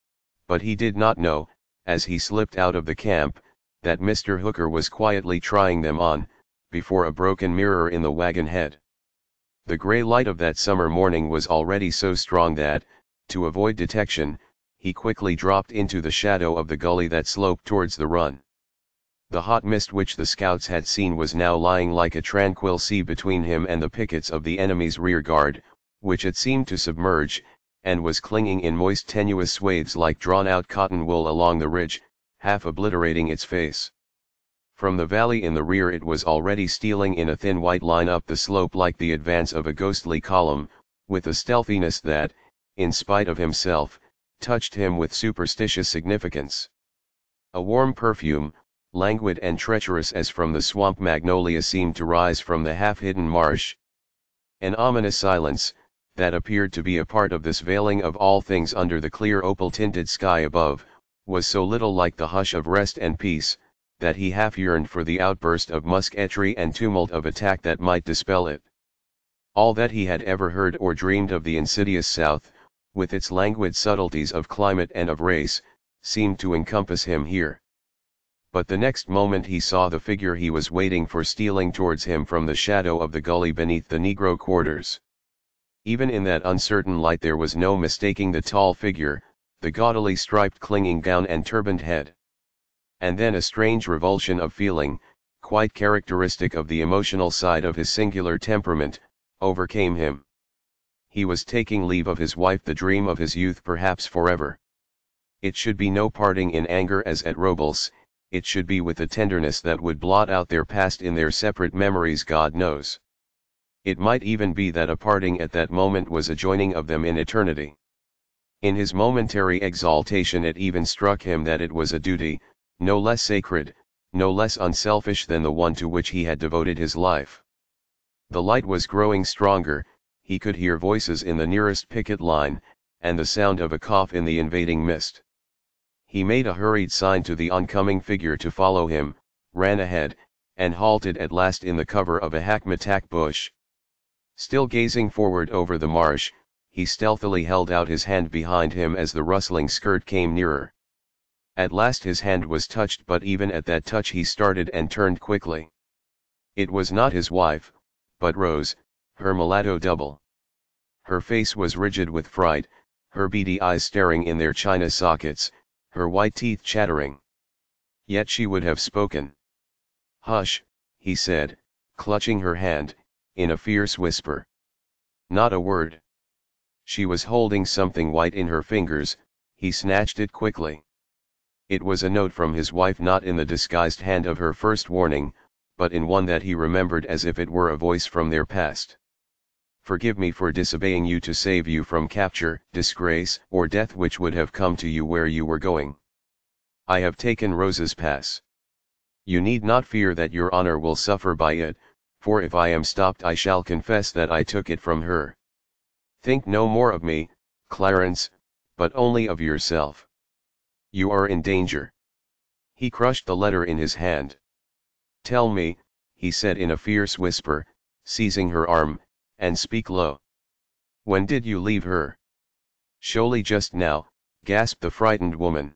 But he did not know, as he slipped out of the camp, that Mr. Hooker was quietly trying them on, before a broken mirror in the wagon head. The gray light of that summer morning was already so strong that, to avoid detection, he quickly dropped into the shadow of the gully that sloped towards the run. The hot mist which the scouts had seen was now lying like a tranquil sea between him and the pickets of the enemy's rear guard, which it seemed to submerge, and was clinging in moist tenuous swathes like drawn-out cotton wool along the ridge, half obliterating its face. From the valley in the rear it was already stealing in a thin white line up the slope like the advance of a ghostly column, with a stealthiness that, in spite of himself, touched him with superstitious significance. A warm perfume, languid and treacherous as from the swamp magnolia, seemed to rise from the half-hidden marsh. An ominous silence, that appeared to be a part of this veiling of all things under the clear opal-tinted sky above, was so little like the hush of rest and peace, that he half yearned for the outburst of musketry and tumult of attack that might dispel it. All that he had ever heard or dreamed of the insidious South, with its languid subtleties of climate and of race, seemed to encompass him here. But the next moment he saw the figure he was waiting for stealing towards him from the shadow of the gully beneath the Negro quarters. Even in that uncertain light there was no mistaking the tall figure, the gaudily striped clinging gown and turbaned head. And then a strange revulsion of feeling, quite characteristic of the emotional side of his singular temperament, overcame him. He was taking leave of his wife, the dream of his youth, perhaps forever. It should be no parting in anger as at Robles, it should be with a tenderness that would blot out their past in their separate memories, God knows. It might even be that a parting at that moment was a joining of them in eternity. In his momentary exaltation it even struck him that it was a duty, no less sacred, no less unselfish than the one to which he had devoted his life. The light was growing stronger, he could hear voices in the nearest picket line, and the sound of a cough in the invading mist. He made a hurried sign to the oncoming figure to follow him, ran ahead, and halted at last in the cover of a hackmatack bush. Still gazing forward over the marsh, he stealthily held out his hand behind him as the rustling skirt came nearer. At last his hand was touched, but even at that touch he started and turned quickly. It was not his wife, but Rose, her mulatto double. Her face was rigid with fright, her beady eyes staring in their china sockets, her white teeth chattering. Yet she would have spoken. "Hush," he said, clutching her hand, in a fierce whisper. Not a word. She was holding something white in her fingers, he snatched it quickly. It was a note from his wife, not in the disguised hand of her first warning, but in one that he remembered as if it were a voice from their past. "Forgive me for disobeying you to save you from capture, disgrace, or death which would have come to you where you were going. I have taken Rose's pass. You need not fear that your honor will suffer by it, for if I am stopped I shall confess that I took it from her. Think no more of me, Clarence, but only of yourself. You are in danger." He crushed the letter in his hand. "Tell me," he said in a fierce whisper, seizing her arm, "and speak low. When did you leave her?" "Surely just now," gasped the frightened woman.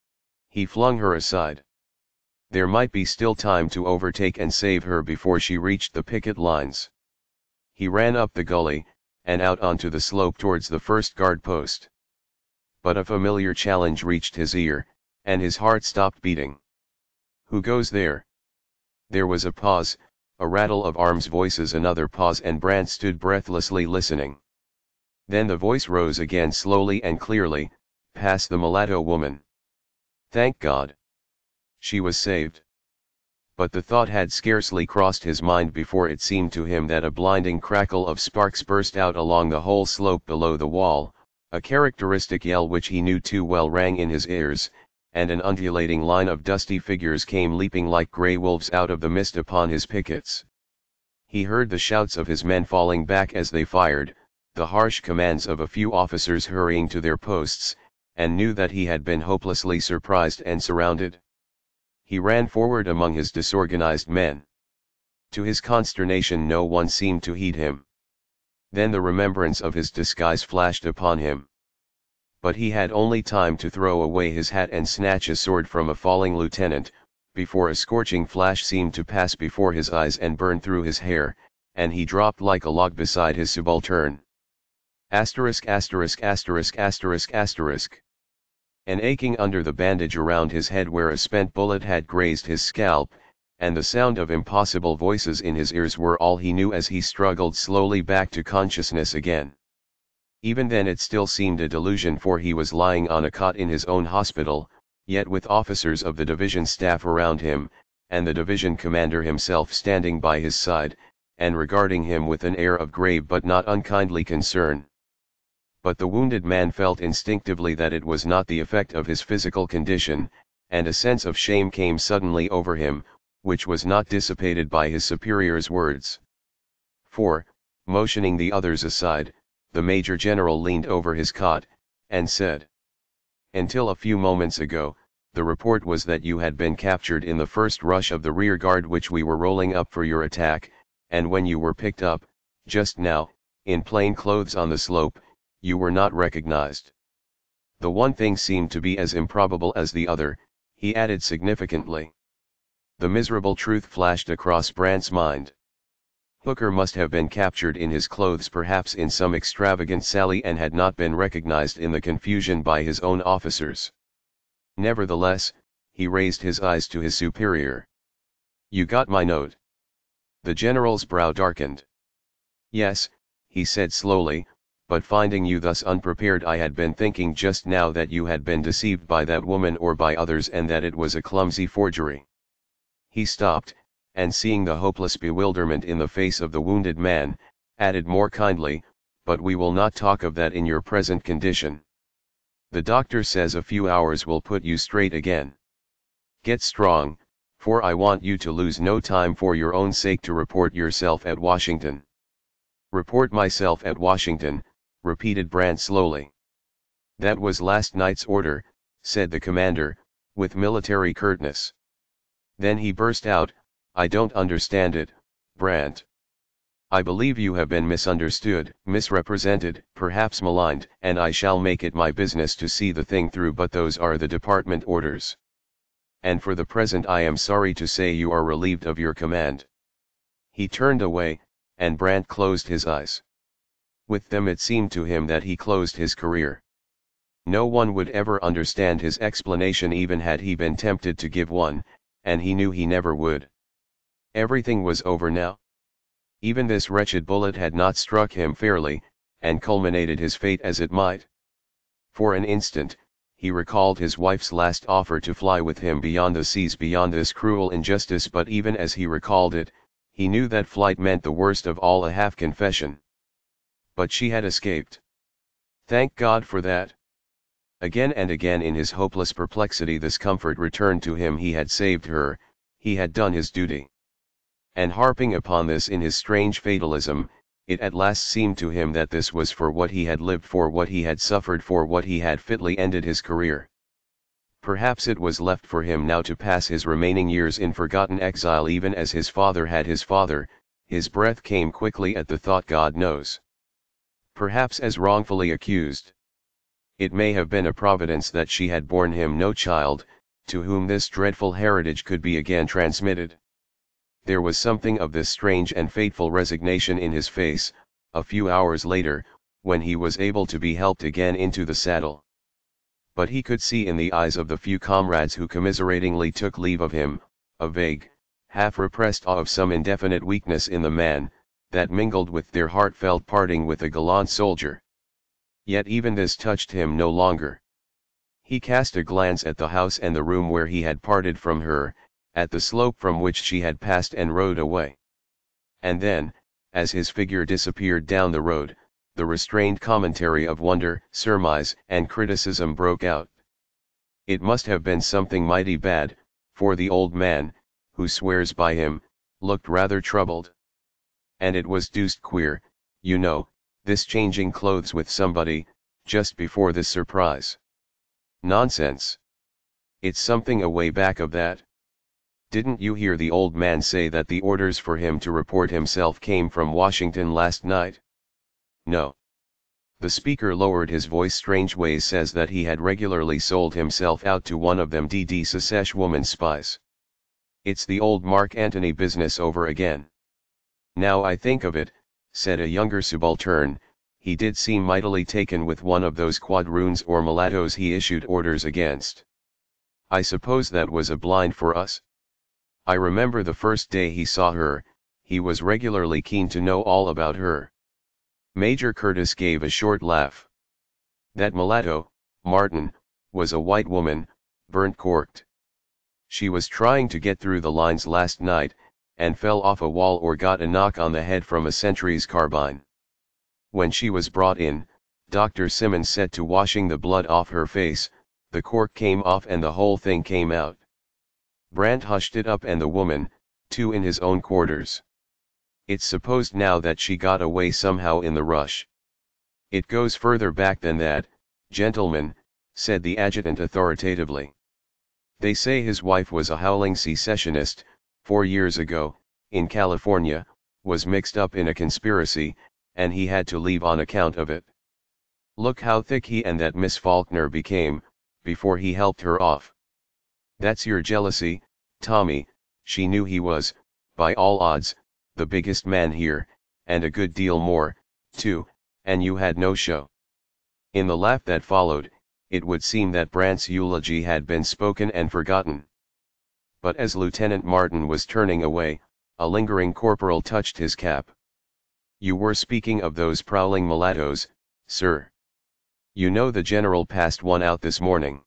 He flung her aside. There might be still time to overtake and save her before she reached the picket lines. He ran up the gully, and out onto the slope towards the first guard post. But a familiar challenge reached his ear, and his heart stopped beating. "Who goes there?" There was a pause, a rattle of arms, voices, another pause, and Brant stood breathlessly listening. Then the voice rose again slowly and clearly, past the mulatto woman. Thank God! She was saved. But the thought had scarcely crossed his mind before it seemed to him that a blinding crackle of sparks burst out along the whole slope below the wall, a characteristic yell which he knew too well rang in his ears, and an undulating line of dusty figures came leaping like grey wolves out of the mist upon his pickets. He heard the shouts of his men falling back as they fired, the harsh commands of a few officers hurrying to their posts, and knew that he had been hopelessly surprised and surrounded. He ran forward among his disorganized men. To his consternation no one seemed to heed him. Then the remembrance of his disguise flashed upon him. But he had only time to throw away his hat and snatch a sword from a falling lieutenant, before a scorching flash seemed to pass before his eyes and burn through his hair, and he dropped like a log beside his subaltern. Asterisk asterisk asterisk asterisk asterisk. An aching under the bandage around his head where a spent bullet had grazed his scalp, and the sound of impossible voices in his ears were all he knew as he struggled slowly back to consciousness again. Even then it still seemed a delusion, for he was lying on a cot in his own hospital, yet with officers of the division staff around him, and the division commander himself standing by his side, and regarding him with an air of grave but not unkindly concern. But the wounded man felt instinctively that it was not the effect of his physical condition, and a sense of shame came suddenly over him, which was not dissipated by his superior's words. For, motioning the others aside, the Major General leaned over his cot, and said, "Until a few moments ago, the report was that you had been captured in the first rush of the rear guard which we were rolling up for your attack, and when you were picked up, just now, in plain clothes on the slope, you were not recognized." The one thing seemed to be as improbable as the other, he added significantly. The miserable truth flashed across Brant's mind. Hooker must have been captured in his clothes, perhaps in some extravagant sally, and had not been recognized in the confusion by his own officers. Nevertheless, he raised his eyes to his superior. "You got my note?" The general's brow darkened. "Yes," he said slowly, "but finding you thus unprepared, I had been thinking just now that you had been deceived by that woman or by others, and that it was a clumsy forgery." He stopped, and seeing the hopeless bewilderment in the face of the wounded man, added more kindly, "But we will not talk of that in your present condition. The doctor says a few hours will put you straight again. Get strong, for I want you to lose no time for your own sake to report yourself at Washington. Report myself at Washington, repeated Brant slowly. That was last night's order, said the commander, with military curtness. Then he burst out, I don't understand it, Brant. I believe you have been misunderstood, misrepresented, perhaps maligned, and I shall make it my business to see the thing through, but those are the department orders. And for the present I am sorry to say you are relieved of your command. He turned away, and Brant closed his eyes. With them it seemed to him that he closed his career. No one would ever understand his explanation even had he been tempted to give one, and he knew he never would. Everything was over now. Even this wretched bullet had not struck him fairly, and culminated his fate as it might. For an instant, he recalled his wife's last offer to fly with him beyond the seas, beyond this cruel injustice, but even as he recalled it, he knew that flight meant the worst of all, a half-confession. But she had escaped. Thank God for that. Again and again in his hopeless perplexity this comfort returned to him: he had saved her, he had done his duty. And harping upon this in his strange fatalism, it at last seemed to him that this was for what he had lived, for what he had suffered, for what he had fitly ended his career. Perhaps it was left for him now to pass his remaining years in forgotten exile, even as his father had his father. His breath came quickly at the thought, God knows. Perhaps as wrongfully accused. It may have been a providence that she had borne him no child, to whom this dreadful heritage could be again transmitted. There was something of this strange and fateful resignation in his face, a few hours later, when he was able to be helped again into the saddle. But he could see in the eyes of the few comrades who commiseratingly took leave of him, a vague, half-repressed awe of some indefinite weakness in the man, that mingled with their heartfelt parting with a gallant soldier. Yet even this touched him no longer. He cast a glance at the house and the room where he had parted from her, at the slope from which she had passed, and rode away. And then, as his figure disappeared down the road, the restrained commentary of wonder, surmise, and criticism broke out. It must have been something mighty bad, for the old man, who swears by him, looked rather troubled. And it was deuced queer, you know, this changing clothes with somebody, just before this surprise. Nonsense. It's something away back of that. Didn't you hear the old man say that the orders for him to report himself came from Washington last night? No. The speaker lowered his voice. Strangeways says that he had regularly sold himself out to one of them D.D. Secesh woman spies. It's the old Mark Antony business over again. Now I think of it, said a younger subaltern, he did seem mightily taken with one of those quadroons or mulattoes he issued orders against. I suppose that was a blind for us? I remember the first day he saw her, he was regularly keen to know all about her. Major Curtis gave a short laugh. That mulatto, Martin, was a white woman, burnt corked. She was trying to get through the lines last night, and fell off a wall or got a knock on the head from a sentry's carbine. When she was brought in, Dr. Simmons set to washing the blood off her face, the cork came off and the whole thing came out. Brant hushed it up, and the woman, too, in his own quarters. It's supposed now that she got away somehow in the rush. It goes further back than that, gentlemen, said the adjutant authoritatively. They say his wife was a howling secessionist, 4 years ago, in California, was mixed up in a conspiracy, and he had to leave on account of it. Look how thick he and that Miss Faulkner became, before he helped her off. That's your jealousy, Tommy. She knew he was, by all odds, the biggest man here, and a good deal more, too, and you had no show. In the laugh that followed, it would seem that Brant's eulogy had been spoken and forgotten. But as Lieutenant Martin was turning away, a lingering corporal touched his cap. You were speaking of those prowling mulattoes, sir. You know the general passed one out this morning.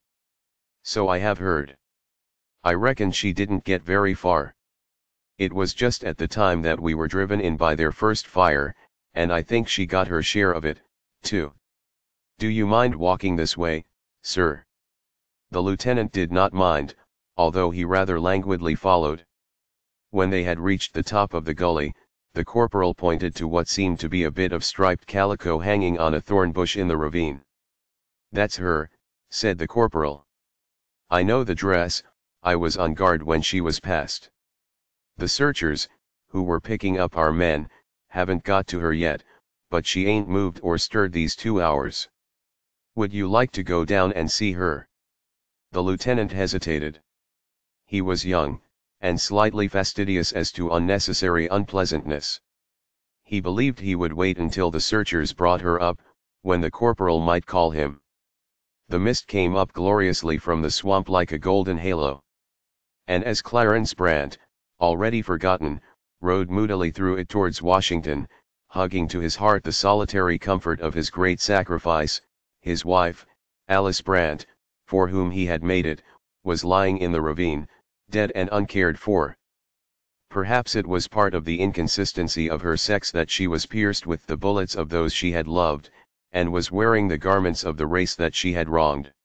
So I have heard. I reckon she didn't get very far. It was just at the time that we were driven in by their first fire, and I think she got her share of it, too. Do you mind walking this way, "Sir." The lieutenant did not mind, although he rather languidly followed. When they had reached the top of the gully, the corporal pointed to what seemed to be a bit of striped calico hanging on a thorn bush in the ravine. "That's her," said the corporal. "I know the dress, I was on guard when she was passed. The searchers, who were picking up our men, haven't got to her yet, but she ain't moved or stirred these 2 hours. Would you like to go down and see her?" The lieutenant hesitated. He was young, and slightly fastidious as to unnecessary unpleasantness. He believed he would wait until the searchers brought her up, when the corporal might call him. The mist came up gloriously from the swamp like a golden halo. And as Clarence Brant, already forgotten, rode moodily through it towards Washington, hugging to his heart the solitary comfort of his great sacrifice, his wife, Alice Brant, for whom he had made it, was lying in the ravine, dead and uncared for. Perhaps it was part of the inconsistency of her sex that she was pierced with the bullets of those she had loved, and was wearing the garments of the race that she had wronged.